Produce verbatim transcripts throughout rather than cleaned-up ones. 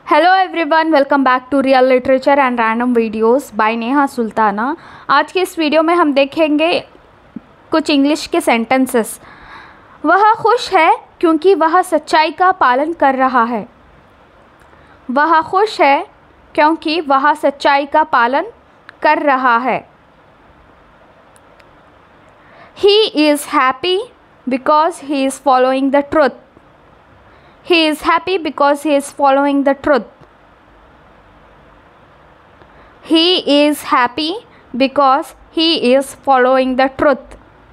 Hello everyone, welcome back to real literature and random videos by Neha Sultana. आज के इस video में हम देखेंगे कुछ इंग्लिश के सेंटेंसेस। वह खुश है क्योंकि वह सच्चाई का पालन कर रहा है। वह खुश है क्योंकि वह सच्चाई का पालन कर रहा है। He is happy because he is following the truth. He is happy because he is following the truth. He is happy because he is following the truth.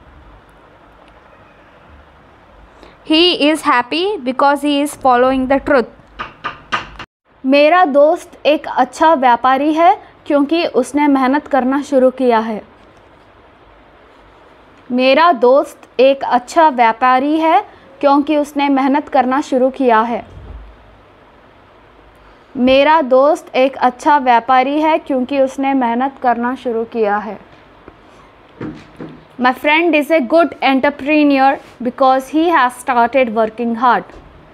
He is happy because he is following the truth. मेरा दोस्त एक अच्छा व्यापारी है क्योंकि उसने मेहनत करना शुरू किया है। मेरा दोस्त एक अच्छा व्यापारी है क्योंकि उसने मेहनत करना शुरू किया है। मेरा दोस्त एक अच्छा व्यापारी है क्योंकि उसने मेहनत करना शुरू किया है। My friend is a good entrepreneur because he has started working hard.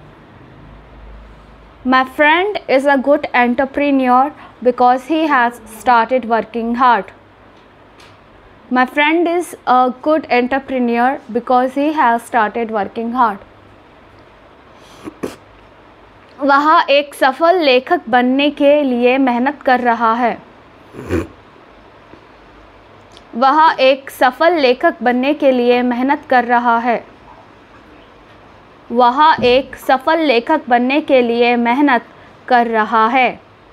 My friend is a good entrepreneur because he has started working hard. My friend is a good entrepreneur because he has started working hard. वह एक सफल लेखक बनने के लिए मेहनत कर रहा है। वह एक सफल लेखक बनने के लिए मेहनत कर रहा है। वह एक सफल लेखक बनने के लिए मेहनत कर रहा है।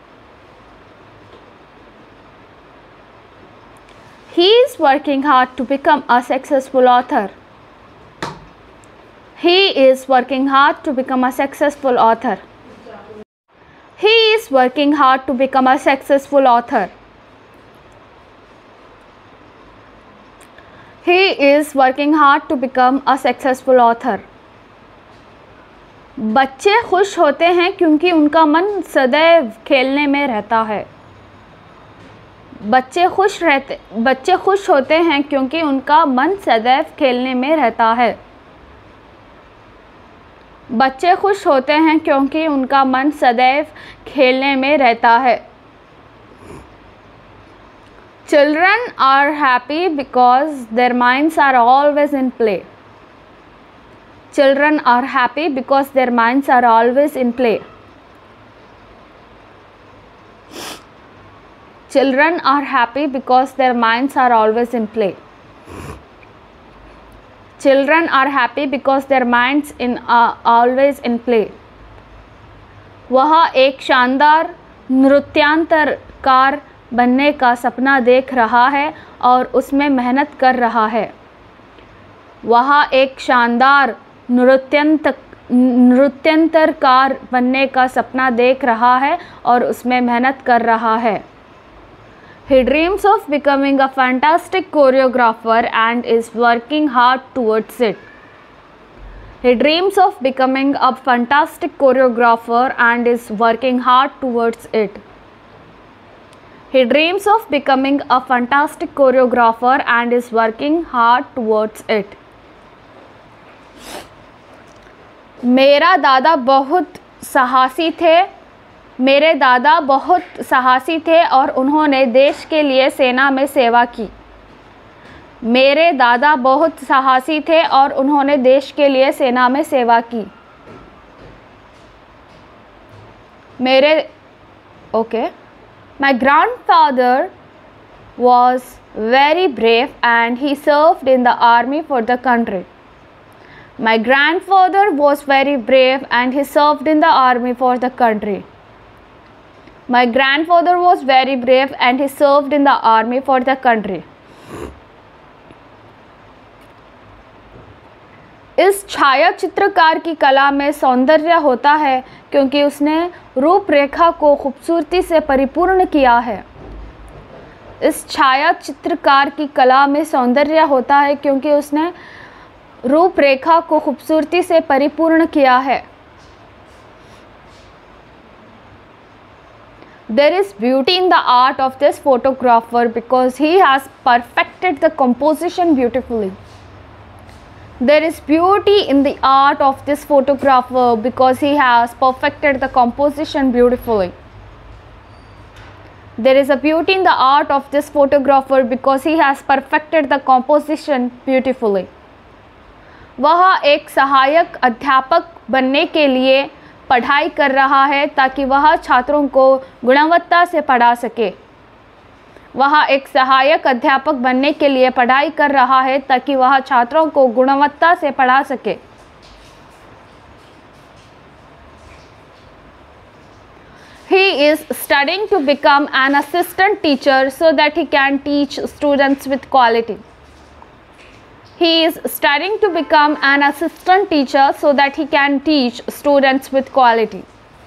He is working hard to become a successful author. He is working hard to become a successful author. He is working hard to become a successful author. He is working hard to become a successful author. बच्चे खुश होते हैं क्योंकि उनका मन सदैव खेलने में रहता है। बच्चे खुश रहते बच्चे खुश होते हैं क्योंकि उनका मन सदैव खेलने में रहता है। बच्चे खुश होते हैं क्योंकि उनका मन सदैव खेलने में रहता है। Children are happy because their minds are always in play. Children are happy because their minds are always in play. Children are happy because their minds are always in play. Children are happy because their minds in are always in play. वह एक शानदार नृत्यांतरकार बनने का सपना देख रहा है और उसमें मेहनत कर रहा है। वह एक शानदार नृत्यांत नृत्यांतरकार बनने का सपना देख रहा है और उसमें मेहनत कर रहा है। He dreams of becoming a fantastic choreographer and is working hard towards it. He dreams of becoming a fantastic choreographer and is working hard towards it. He dreams of becoming a fantastic choreographer and is working hard towards it. मेरा दादा बहुत साहसी थे मेरे दादा बहुत साहसी थे और उन्होंने देश के लिए सेना में सेवा की। मेरे दादा बहुत साहसी थे और उन्होंने देश के लिए सेना में सेवा की। मेरे okay my grandfather was very brave and he served in the army for the country. My grandfather was very brave and he served in the army for the country. My grandfather was very brave and he served in the army for the country. इस छायाचित्रकार की कला में सौंदर्य होता है क्योंकि उसने रूपरेखा को खूबसूरती से परिपूर्ण किया है। इस छायाचित्रकार की कला में सौंदर्य होता है क्योंकि उसने रूपरेखा को खूबसूरती से परिपूर्ण किया है। There is beauty in the art of this photographer because he has perfected the composition beautifully. There is beauty in the art of this photographer because he has perfected the composition beautifully. There is a beauty in the art of this photographer because he has perfected the composition beautifully. वह एक सहायक अध्यापक बनने के लिए पढ़ाई कर रहा है ताकि वह छात्रों को गुणवत्ता से पढ़ा सके। वह एक सहायक अध्यापक बनने के लिए पढ़ाई कर रहा है ताकि वह छात्रों को गुणवत्ता से पढ़ा सके। He is studying to become an assistant teacher so that he can teach students with quality. He is studying to become an assistant teacher so that he can teach students with quality.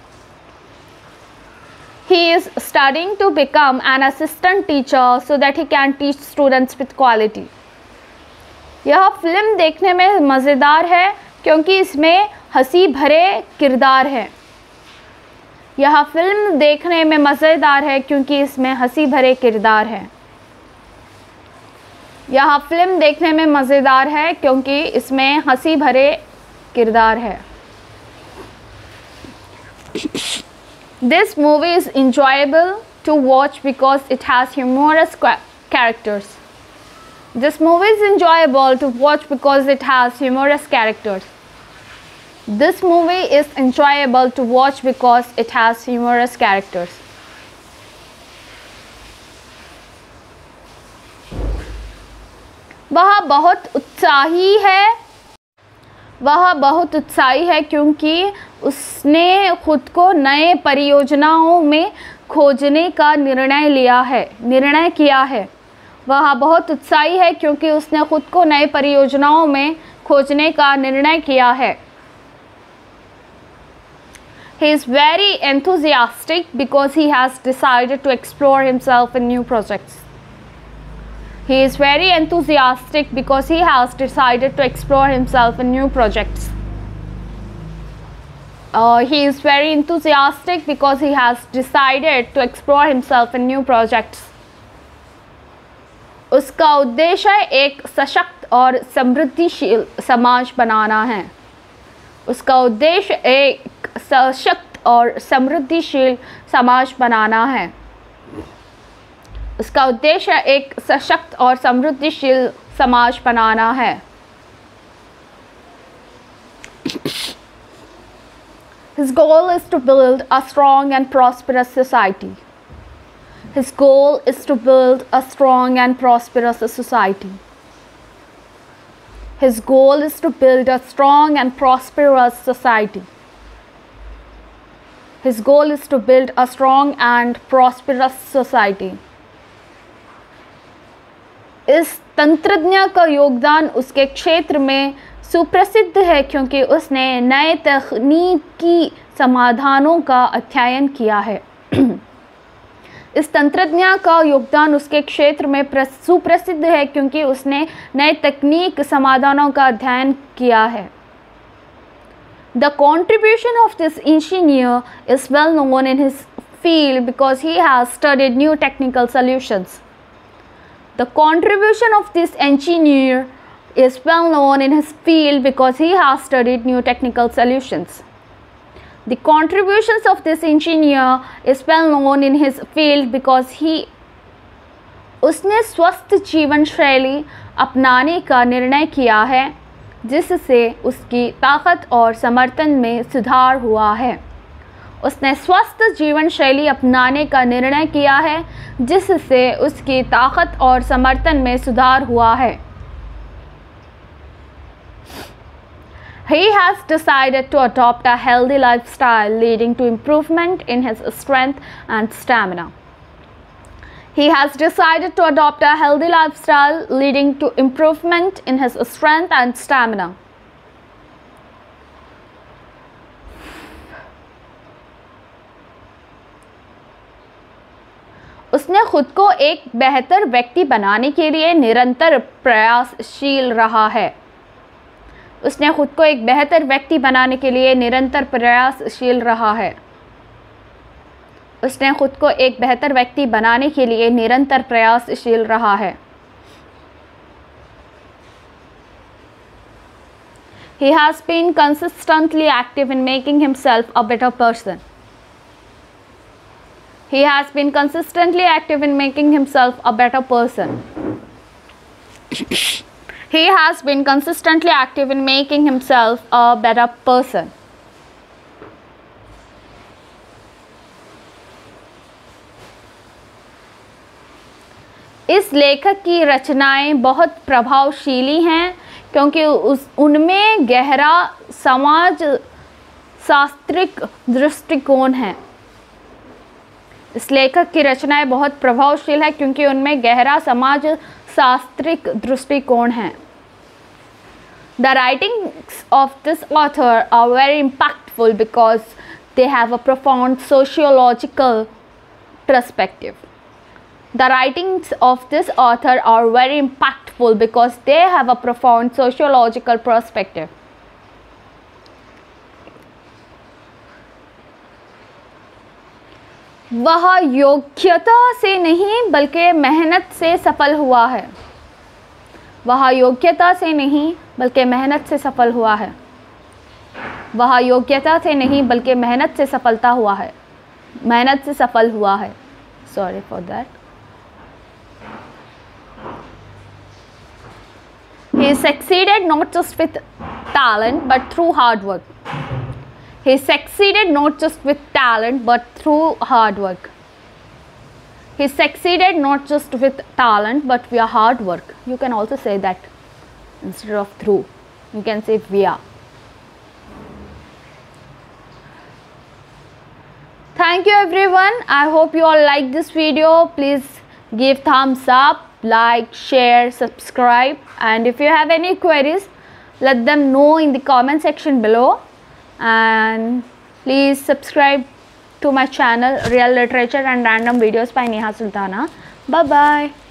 He is studying to become an assistant teacher so that he can teach students with quality. यह film देखने में मज़ेदार है क्योंकि इसमें हंसी भरे किरदार हैं। यह फिल्म देखने में मज़ेदार है क्योंकि इसमें हंसी भरे किरदार हैं। यह फिल्म देखने में मज़ेदार है क्योंकि इसमें हंसी भरे किरदार है। This movie is enjoyable to watch because it has humorous characters. This movie is enjoyable to watch because it has humorous characters. This movie is enjoyable to watch because it has humorous characters. वह बहुत उत्साही है वह बहुत उत्साही है क्योंकि उसने खुद को नए परियोजनाओं में खोजने का निर्णय लिया है निर्णय किया है वह बहुत उत्साही है क्योंकि उसने खुद को नए परियोजनाओं में खोजने का निर्णय किया है। He is very enthusiastic because he has decided to explore himself in new projects. He is very enthusiastic because he has decided to explore himself in new projects. Uh, he is very enthusiastic because he has decided to explore himself in new projects. उसका उद्देश्य एक सशक्त और समृद्धिशील समाज बनाना है। उसका उद्देश्य एक सशक्त और समृद्धिशील समाज बनाना है। उसका उद्देश्य एक सशक्त और समृद्धिशील समाज बनाना है। His goal is to build a strong and prosperous society. His goal is to build a strong and prosperous society. His goal is to build a strong and prosperous society. His goal is to build a strong and prosperous society. इस तंत्रज्ञ का योगदान उसके क्षेत्र में सुप्रसिद्ध है क्योंकि उसने नए तकनीकी समाधानों का अध्ययन किया है। इस तंत्रज्ञ का योगदान उसके क्षेत्र में सुप्रसिद्ध है क्योंकि उसने नए तकनीक समाधानों का अध्ययन किया है। The contribution of this engineer is well known in his field because he has studied new technical solutions. The contribution of this engineer is well known in his field because he has studied new technical solutions. The contributions of this engineer is well known in his field because he उसने स्वस्थ जीवन शैली अपनाने का निर्णय किया है जिससे उसकी ताकत और समर्थन में सुधार हुआ है। उसने स्वस्थ जीवन शैली अपनाने का निर्णय किया है जिससे उसकी ताकत और समर्थन में सुधार हुआ है। He has decided to adopt a healthy lifestyle leading to improvement in his strength and stamina. He has decided to adopt a healthy lifestyle leading to improvement in his strength and stamina. उसने खुद को एक बेहतर व्यक्ति बनाने के लिए निरंतर प्रयासशील रहा है। उसने खुद को एक बेहतर व्यक्ति बनाने के लिए निरंतर प्रयासशील रहा है। उसने खुद को एक बेहतर व्यक्ति बनाने के लिए निरंतर प्रयासशील रहा है। He has been consistently active in making himself a better person. He has been consistently active in making himself a better person. He has been consistently active in making himself a better person. इस लेखक की रचनाएं बहुत प्रभावशीली हैं क्योंकि उस उनमें गहरा समाज शास्त्रिक दृष्टिकोण है। इस लेखक की रचनाएं बहुत प्रभावशील है क्योंकि उनमें गहरा समाज शास्त्रिक दृष्टिकोण है। The writings of this author are very impactful because they have a profound sociological perspective. The writings of this author are very impactful because they have a profound sociological perspective. वह योग्यता से नहीं बल्कि मेहनत से सफल हुआ है। वह योग्यता से नहीं बल्कि मेहनत से सफल हुआ है। वह योग्यता से नहीं बल्कि मेहनत से सफलता हुआ है। मेहनत से सफल हुआ है। Sorry for that. He succeeded not just with talent but through hard work. He succeeded not just with talent but through hard work. He succeeded not just with talent but via hard work. You can also say that instead of through. You can say via. Thank you everyone. I hope you all like this video. Please give thumbs up, like, share, subscribe, and if you have any queries, let them know in the comment section below. And please subscribe to my channel Real Literature and Random Videos by Neha Sultana. Bye bye.